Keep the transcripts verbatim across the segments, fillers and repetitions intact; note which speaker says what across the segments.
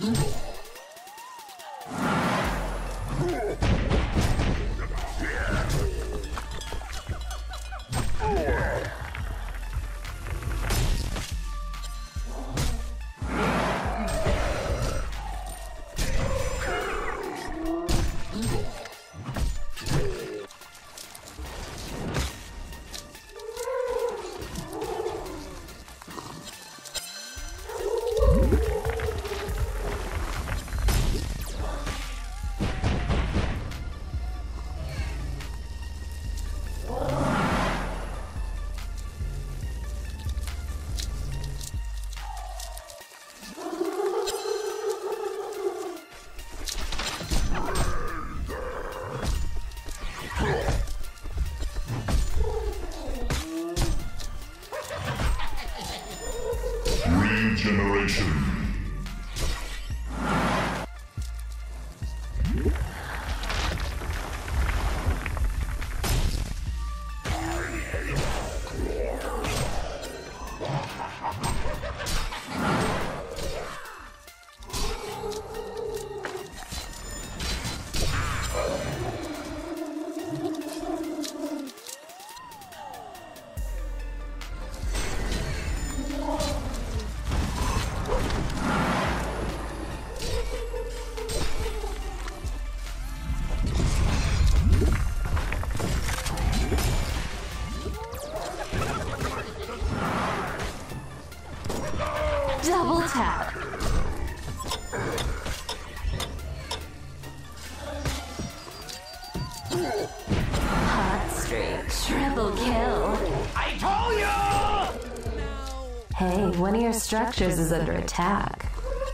Speaker 1: Regeneration.
Speaker 2: Double tap. Hot streak. Triple kill.
Speaker 3: I told you!
Speaker 2: Hey, one of your structures is under attack.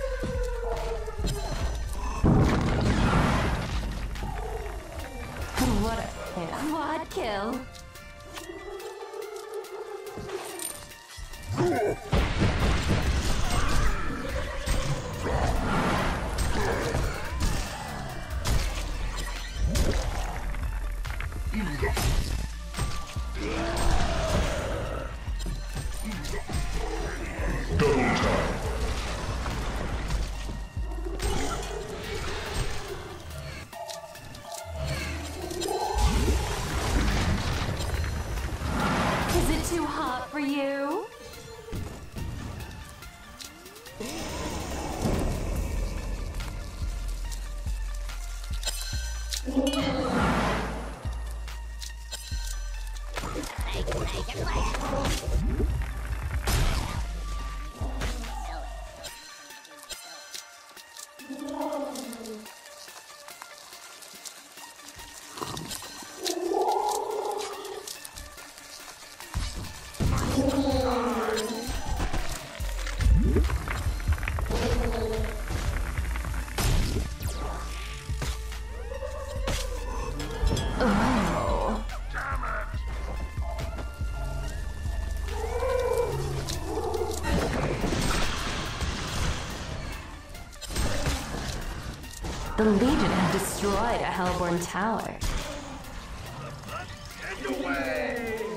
Speaker 2: What a quad kill. Is it too hot for you? Oh. The Legion have destroyed a Hellborn tower.
Speaker 3: Get away!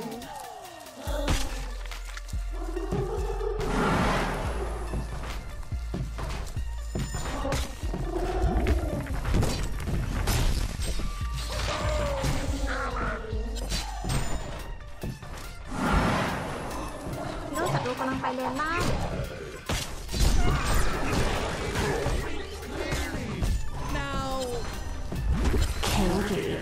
Speaker 2: Kinky.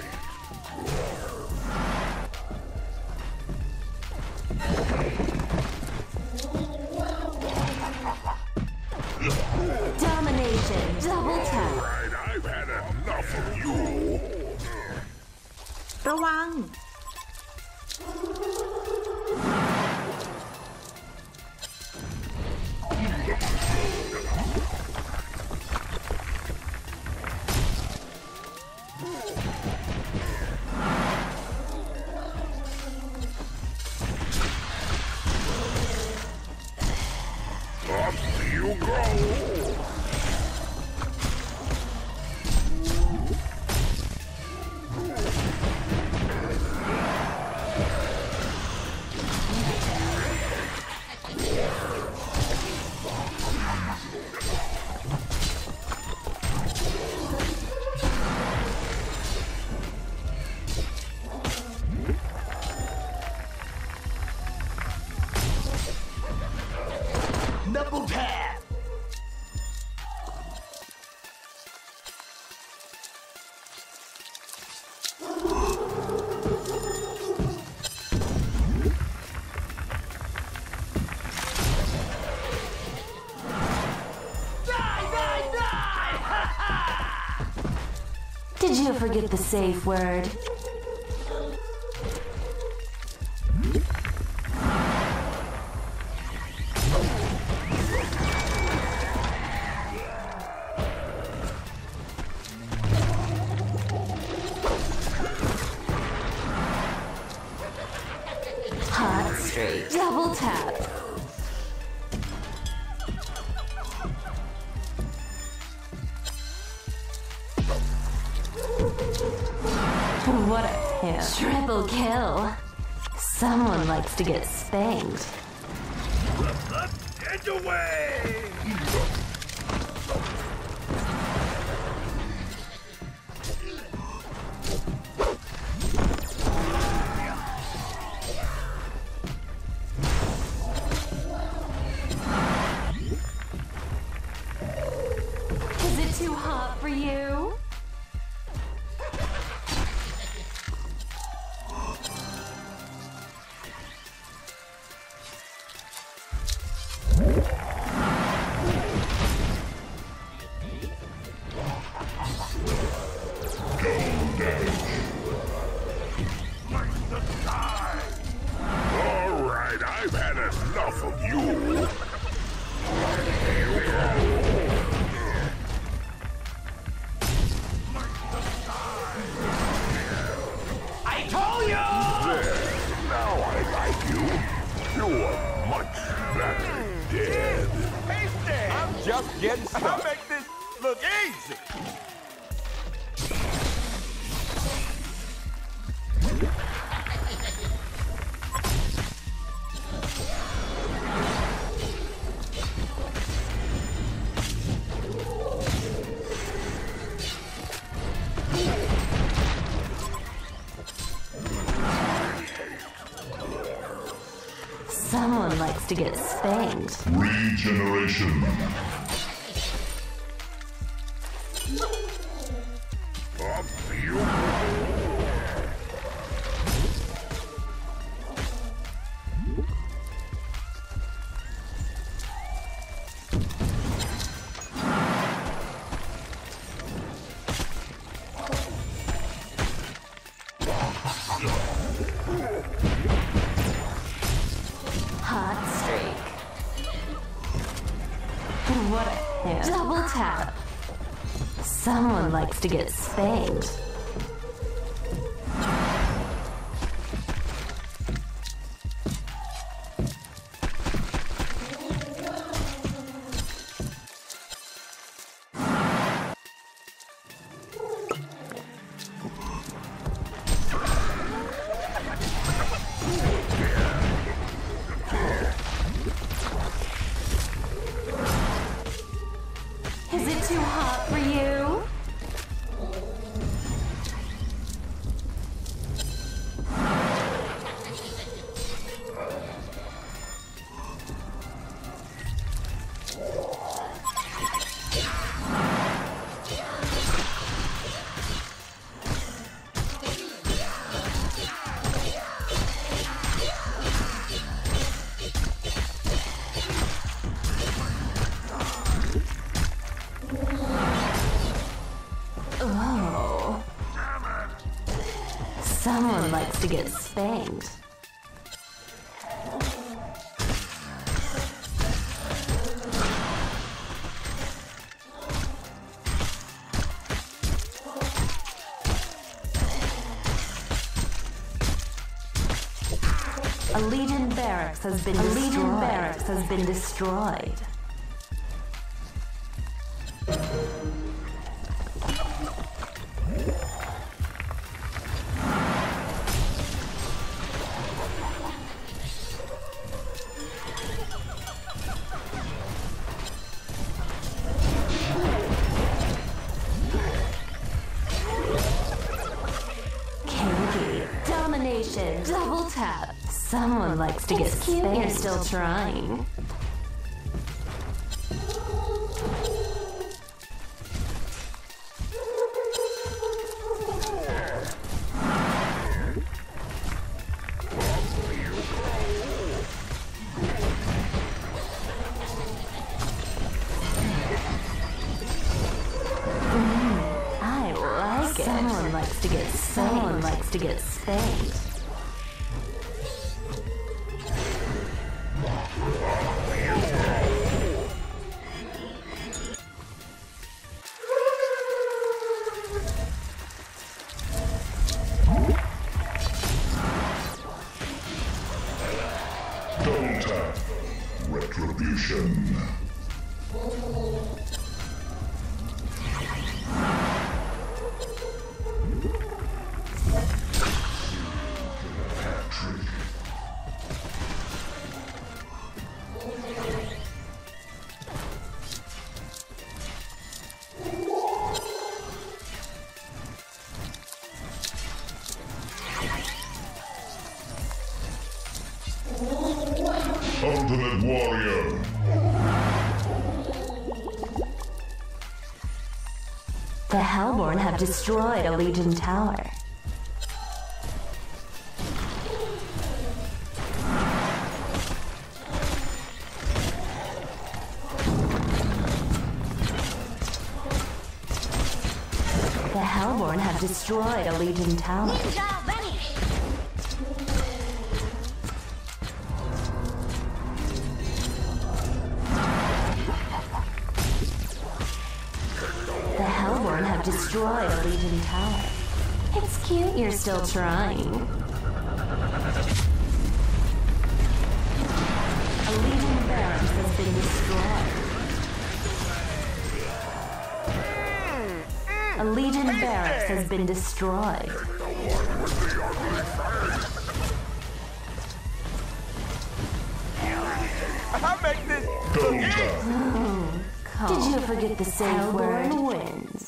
Speaker 2: Domination. Double tap.
Speaker 1: Right, I've had enough of you.
Speaker 4: ระวัง
Speaker 1: Up you go.
Speaker 2: Did you forget the safe word? Hot streak. Double tap. What a hit. Triple kill. Someone likes to get spanked.
Speaker 3: Get away!
Speaker 2: Is it too hot for you?
Speaker 1: Alright, I've had enough of you.
Speaker 3: I told you!
Speaker 1: There, now I like you. You're much better dead.
Speaker 3: Tasty! I'm just getting started. I'll make this look easy.
Speaker 2: Someone likes to get spanked.
Speaker 1: Regeneration. Up you
Speaker 2: Hot streak. What a hit. Double tap. Someone likes to get spanked. Is it too hot for you? Oh. Someone likes to get spanked. A Legion barracks has been destroyed. A Legion barracks has been destroyed. Kinky. Domination. Double tap. Someone likes to get spanked. You're still trying. Mm, I like like it. Someone likes to get someone likes to get spanked.
Speaker 1: Double tap. Retribution. Ultimate Warrior.
Speaker 2: The Hellborn have destroyed a Legion tower. The Hellborn have destroyed a Legion tower.
Speaker 5: Ninja vanish.
Speaker 2: The Hellborn have destroyed a Legion tower. It's cute you're still trying. A Legion barracks has been destroyed. A Legion barracks has been destroyed.
Speaker 3: I make this
Speaker 1: Double tap.
Speaker 2: Did you forget the safe word? Wins.